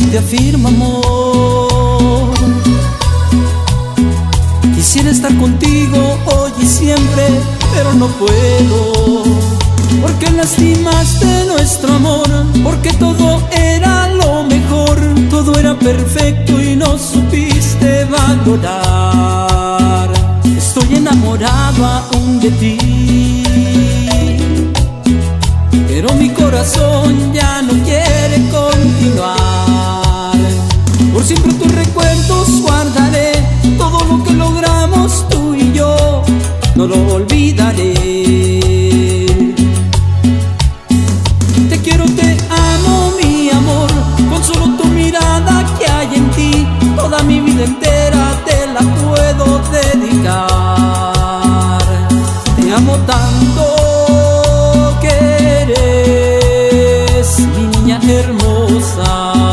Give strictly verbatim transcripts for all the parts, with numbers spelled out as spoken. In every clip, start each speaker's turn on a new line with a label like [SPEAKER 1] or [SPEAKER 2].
[SPEAKER 1] te afirmo, amor. Quisiera estar contigo hoy y siempre, pero no puedo, porque lastimaste nuestro amor, porque todo era lo mejor, todo era perfecto y no supiste valorar. Estoy enamorado aún de ti, pero mi corazón ya no quiere continuar. Por siempre tus recuerdos guardaré, todo lo que logramos tú y yo no lo olvidaré. Te quiero, te amo, mi amor, con solo tu mirada que hay en ti, toda mi vida entera te la puedo dedicar. Te amo tanto que eres mi niña hermosa.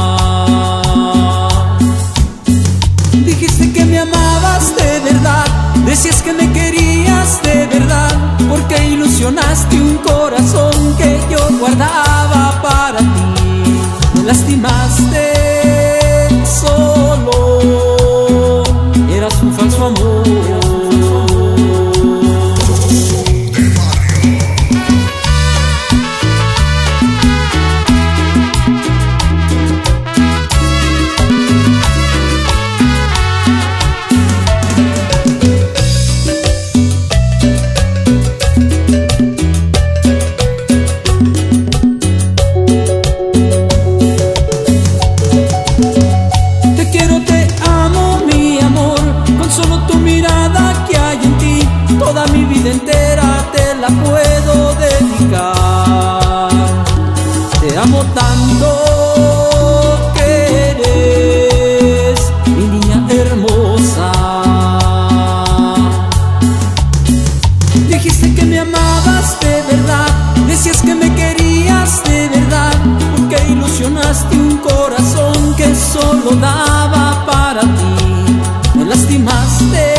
[SPEAKER 1] Dijiste que me amabas de verdad, decías que me querías de verdad, porque ilusionaste un corazón que yo guardaba para ti. Me lastimaste, solo eras un falso amor. Toda mi vida entera te la puedo dedicar. Te amo tanto que eres mi niña hermosa. Dijiste que me amabas de verdad, decías que me querías de verdad, porque ilusionaste un corazón que solo daba para ti. Me lastimaste,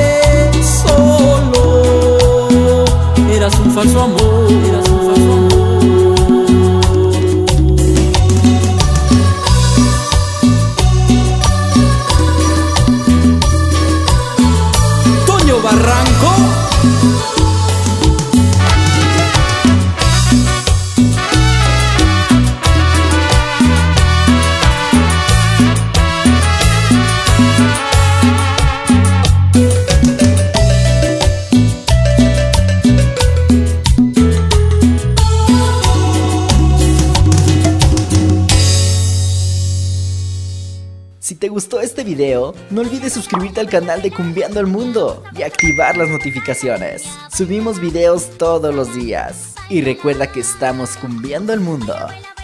[SPEAKER 1] eras un falso amor, eras un falso amor. Toño Barranco.
[SPEAKER 2] Si te gustó este video, no olvides suscribirte al canal de Cumbiando el Mundo y activar las notificaciones. Subimos videos todos los días. Y recuerda que estamos cumbiando el mundo.